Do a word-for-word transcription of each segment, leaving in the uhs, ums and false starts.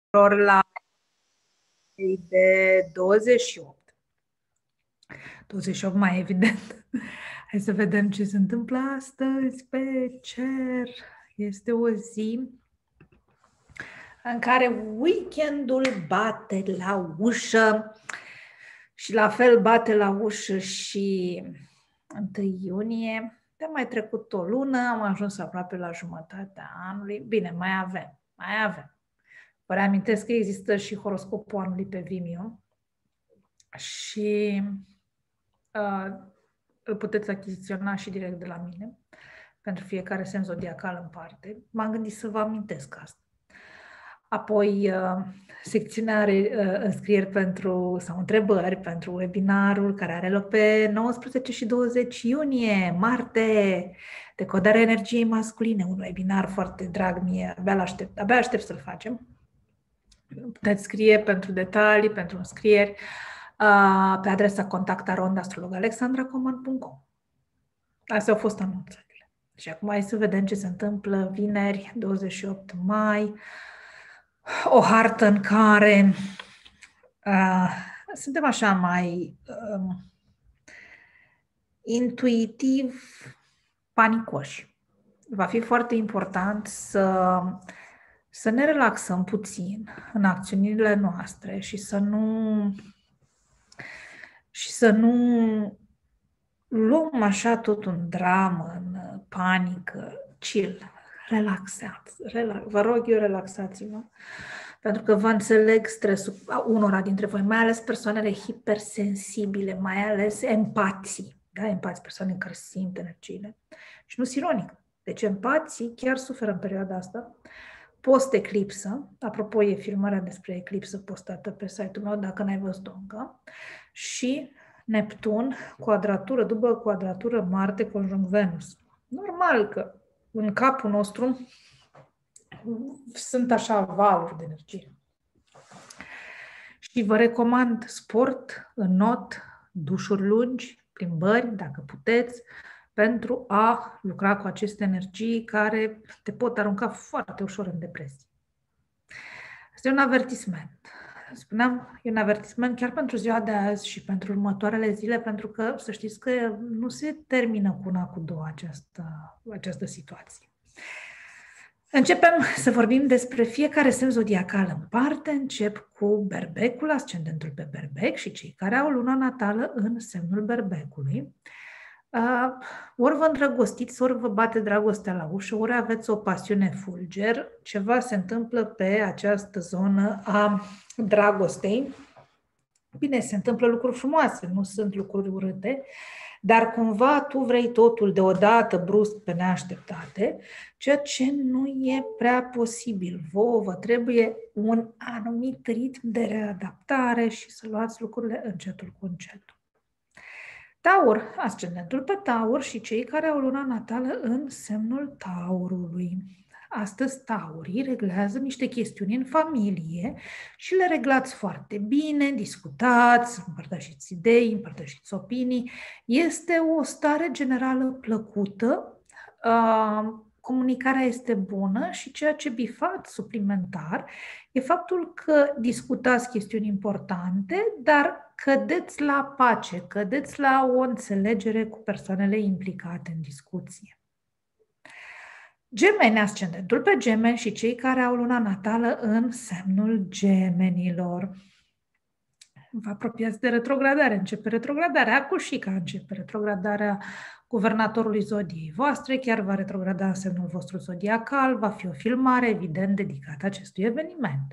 la de douăzeci și opt. douăzeci și opt mai evident. Hai să vedem ce se întâmplă astăzi pe cer. Este o zi în care weekendul bate la ușă și la fel bate la ușă și întâi iunie. De mai trecut o lună, am ajuns aproape la jumătatea anului. Bine, mai avem, mai avem. Vă reamintesc că există și horoscopul anului pe Vimeo și uh, îl puteți achiziționa și direct de la mine pentru fiecare semn zodiacal în parte. M-am gândit să vă amintesc asta. Apoi, uh, secțiunea are uh, înscrieri pentru, sau întrebări pentru webinarul care are loc pe nouăsprezece și douăzeci iunie, marte, decodarea energiei masculine, un webinar foarte drag mie, abia aștept, abia aștept să-l facem. Puteți scrie pentru detalii, pentru înscrieri, uh, pe adresa contact arond astrolog alexandra coman punct com. Astea au fost anunțările. Și acum hai să vedem ce se întâmplă vineri, douăzeci și opt mai, o hartă în care uh, suntem așa mai uh, intuitiv panicoși. Va fi foarte important să, să ne relaxăm puțin în acțiunile noastre și să nu și să nu luăm așa tot un dramă, în panică, chill, relaxați. Relax. Vă rog eu, relaxați-vă, pentru că vă înțeleg stresul unora dintre voi, mai ales persoanele hipersensibile, mai ales empații, da? Empații, persoane care simt energiile. Și nu sunt ironic. Deci empații chiar suferă în perioada asta. Post-eclipsă, apropo, e filmarea despre eclipsă postată pe site-ul meu, dacă n-ai văzut-o încă, și Neptun, quadratură, dubă quadratură, Marte conjunct Venus. Normal că în capul nostru sunt așa valuri de energie. Și vă recomand sport, înot, dușuri lungi, plimbări, dacă puteți, pentru a lucra cu aceste energii care te pot arunca foarte ușor în depresie. Este un avertisment. Spuneam, e un avertisment chiar pentru ziua de azi și pentru următoarele zile, pentru că să știți că nu se termină cu una, cu două această, această situație. Începem să vorbim despre fiecare semn zodiacal în parte. Încep cu Berbecul, ascendentul pe Berbec și cei care au luna natală în semnul Berbecului. Uh, ori vă îndrăgostiți, ori vă bate dragostea la ușă, ori aveți o pasiune fulger, ceva se întâmplă pe această zonă a dragostei. Bine, se întâmplă lucruri frumoase, nu sunt lucruri urâte, dar cumva tu vrei totul deodată, brusc, pe neașteptate, ceea ce nu e prea posibil. Vouă vă trebuie un anumit ritm de readaptare și să luați lucrurile încetul cu încetul. Taur, ascendentul pe Taur și cei care au luna natală în semnul Taurului. Astăzi taurii reglează niște chestiuni în familie și le reglați foarte bine, discutați, împărtășiți idei, împărtășiți opinii. Este o stare generală plăcută, comunicarea este bună și ceea ce bifați suplimentar e faptul că discutați chestiuni importante, dar cădeți la pace, cădeți la o înțelegere cu persoanele implicate în discuție. Gemeni, ascendentul pe Gemeni și cei care au luna natală în semnul Gemenilor. Vă apropiați de retrogradare, începe retrogradarea, Acușica începe retrogradarea guvernatorului zodiei voastre, chiar va retrograda în semnul vostru zodiacal, va fi o filmare, evident, dedicată acestui eveniment.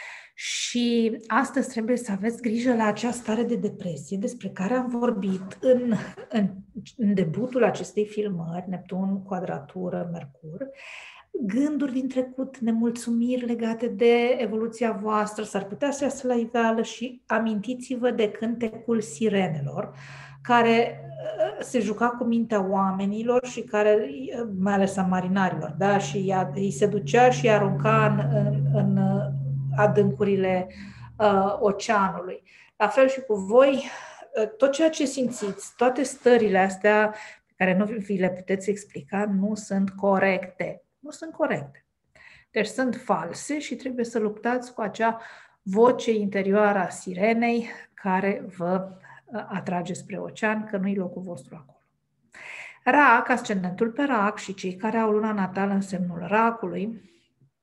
Și astăzi trebuie să aveți grijă la acea stare de depresie despre care am vorbit în, în, în debutul acestei filmări, Neptun, quadratură, Mercur, gânduri din trecut, nemulțumiri legate de evoluția voastră, s-ar putea să iasă la iveală și amintiți-vă de cântecul sirenelor, care se juca cu mintea oamenilor și care, mai ales a marinarilor, da? Și îi se ducea și îi arunca în, în, în adâncurile uh, oceanului. La fel și cu voi, tot ceea ce simțiți, toate stările astea pe care nu vi le puteți explica, nu sunt corecte. Nu sunt corecte. Deci sunt false și trebuie să luptați cu acea voce interioară a sirenei care vă atrage spre ocean, că nu-i locul vostru acolo. Rac, ascendentul pe rac și cei care au luna natală în semnul racului,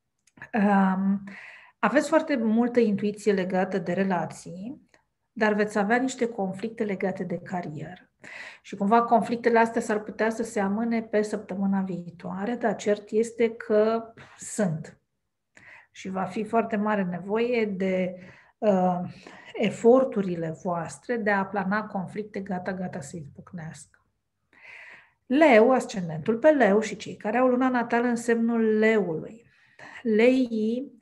um, aveți foarte multă intuiție legată de relații, dar veți avea niște conflicte legate de carieră. Și cumva conflictele astea s-ar putea să se amâne pe săptămâna viitoare, dar cert este că sunt. Și va fi foarte mare nevoie de uh, eforturile voastre de a plana conflicte gata-gata să izbucnească. Leu, ascendentul pe leu și cei care au luna natală în semnul leului. Leii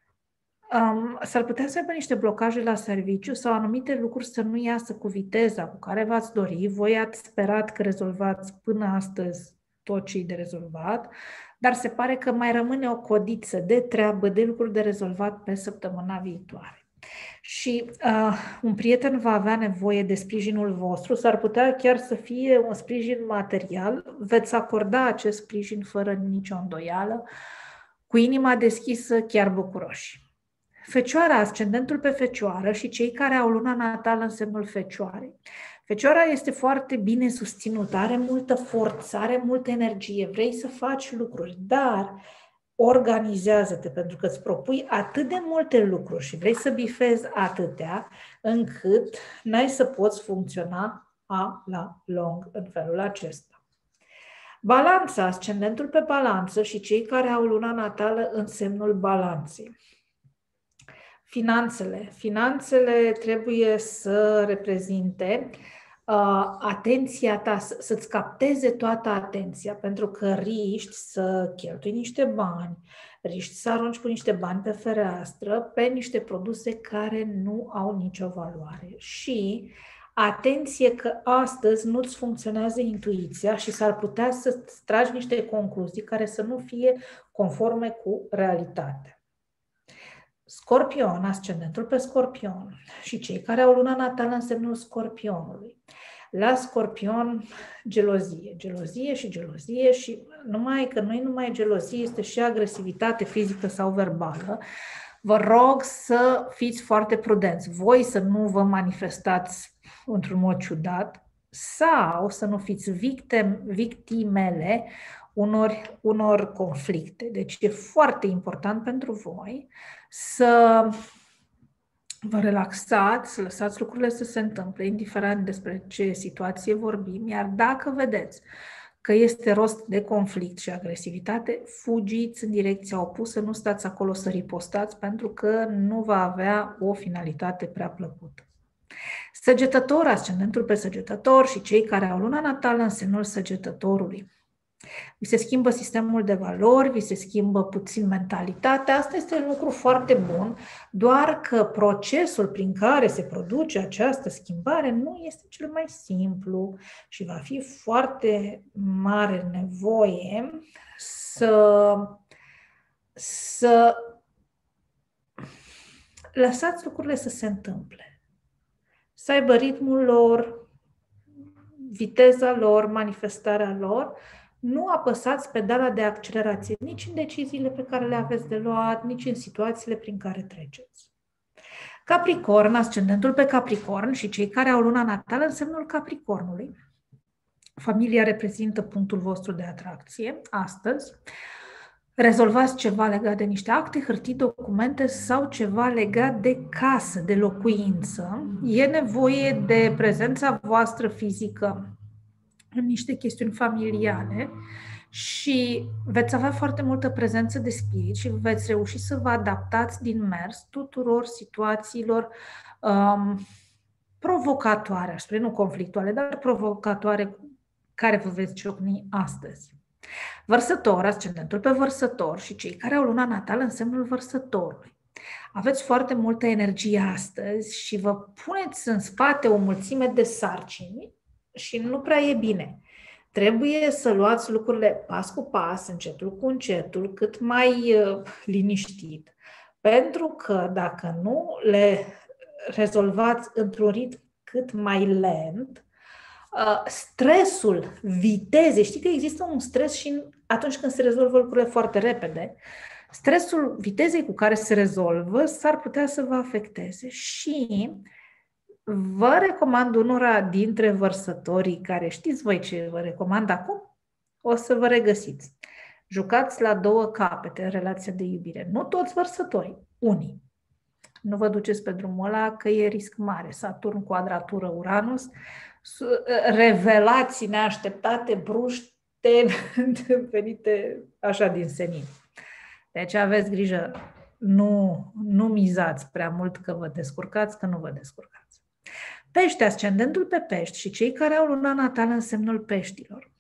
um, s-ar putea să aibă niște blocaje la serviciu sau anumite lucruri să nu iasă cu viteza cu care v-ați dori. Voi ați sperat că rezolvați până astăzi tot ce e de rezolvat, dar se pare că mai rămâne o codiță de treabă, de lucruri de rezolvat pe săptămâna viitoare. Și uh, un prieten va avea nevoie de sprijinul vostru, s-ar putea chiar să fie un sprijin material, veți acorda acest sprijin fără nicio îndoială, cu inima deschisă, chiar bucuroși. Fecioara, ascendentul pe Fecioară și cei care au luna natală în semnul Fecioarei. Fecioara este foarte bine susținută, are multă forță, are multă energie, vrei să faci lucruri, dar organizează-te pentru că îți propui atât de multe lucruri și vrei să bifezi atâtea încât n-ai să poți funcționa a la lung în felul acesta. Balanța, ascendentul pe Balanță și cei care au luna natală în semnul Balanței. Finanțele. Finanțele trebuie să reprezinte uh, atenția ta, să, să-ți capteze toată atenția, pentru că riști să cheltui niște bani, riști să arunci cu niște bani pe fereastră, pe niște produse care nu au nicio valoare. Și atenție că astăzi nu-ți funcționează intuiția și s-ar putea să-ți tragi niște concluzii care să nu fie conforme cu realitatea. Scorpion, ascendentul pe Scorpion și cei care au luna natală în semnul Scorpionului. La Scorpion, gelozie, gelozie și gelozie și numai că nu e numai gelozie, este și agresivitate fizică sau verbală. Vă rog să fiți foarte prudenți, voi să nu vă manifestați într-un mod ciudat sau să nu fiți victim, victimele unor, unor conflicte. Deci e foarte important pentru voi să vă relaxați, să lăsați lucrurile să se întâmple, indiferent despre ce situație vorbim, iar dacă vedeți că este rost de conflict și agresivitate, fugiți în direcția opusă, nu stați acolo să ripostați, pentru că nu va avea o finalitate prea plăcută. Săgetător, ascendentul pe Săgetător și cei care au luna natală în semnul Săgetătorului. Vi se schimbă sistemul de valori, vi se schimbă puțin mentalitatea, asta este un lucru foarte bun, doar că procesul prin care se produce această schimbare nu este cel mai simplu și va fi foarte mare nevoie să, să lăsați lucrurile să se întâmple, să aibă ritmul lor, viteza lor, manifestarea lor. Nu apăsați pedala de accelerație nici în deciziile pe care le aveți de luat, nici în situațiile prin care treceți. Capricorn, ascendentul pe Capricorn și cei care au luna natală în semnul Capricornului. Familia reprezintă punctul vostru de atracție astăzi. Rezolvați ceva legat de niște acte, hârtii, documente sau ceva legat de casă, de locuință. E nevoie de prezența voastră fizică în niște chestiuni familiale și veți avea foarte multă prezență de spirit și veți reuși să vă adaptați din mers tuturor situațiilor um, provocatoare, aș spune, nu conflictuale, dar provocatoare care vă veți ciocni astăzi. Vărsător, ascendentul pe Vărsător și cei care au luna natală în semnul Vărsătorului. Aveți foarte multă energie astăzi și vă puneți în spate o mulțime de sarcini și nu prea e bine. Trebuie să luați lucrurile pas cu pas, încetul cu încetul, cât mai uh, liniștit. Pentru că dacă nu le rezolvați într-un ritm cât mai lent, uh, stresul, viteze, știi că există un stres și atunci când se rezolvă lucrurile foarte repede, Stresul, vitezei cu care se rezolvă, s-ar putea să vă afecteze și vă recomand unora dintre vărsătorii care știți voi ce vă recomand acum, o să vă regăsiți. Jucați la două capete în relația de iubire. Nu toți vărsătorii, unii. Nu vă duceți pe drumul ăla că e risc mare. Saturn, quadratură, Uranus, revelații neașteptate, bruște, venite așa din senin. Deci aveți grijă, nu, nu mizați prea mult că vă descurcați, că nu vă descurcați. Pește, ascendentul pe pești și cei care au luna natală în semnul peștilor.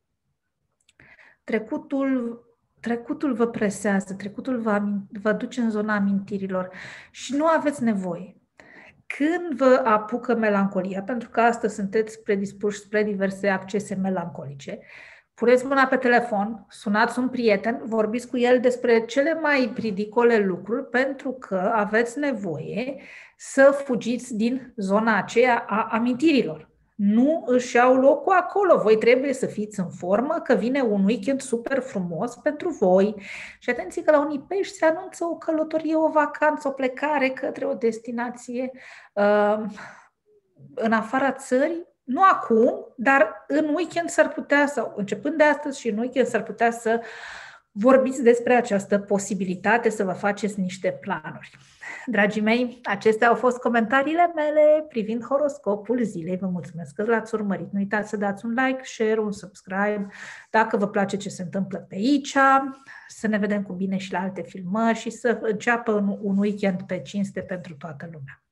Trecutul, trecutul vă presează, trecutul vă, vă duce în zona amintirilor și nu aveți nevoie. Când vă apucă melancolia, pentru că astăzi sunteți predispuși spre diverse accese melancolice, puneți mâna pe telefon, sunați un prieten, vorbiți cu el despre cele mai ridicole lucruri pentru că aveți nevoie să fugiți din zona aceea a amintirilor. Nu își iau locul acolo. Voi trebuie să fiți în formă că vine un weekend super frumos pentru voi. Și atenție că la unii pești se anunță o călătorie, o vacanță, o plecare către o destinație uh, în afara țării. Nu acum, dar în weekend s-ar putea, sau începând de astăzi și în weekend s-ar putea să vorbiți despre această posibilitate, să vă faceți niște planuri. Dragii mei, acestea au fost comentariile mele privind horoscopul zilei. Vă mulțumesc că l-ați urmărit. Nu uitați să dați un like, share, un subscribe. Dacă vă place ce se întâmplă pe aici, să ne vedem cu bine și la alte filmări și să înceapă un weekend pe cinste pentru toată lumea.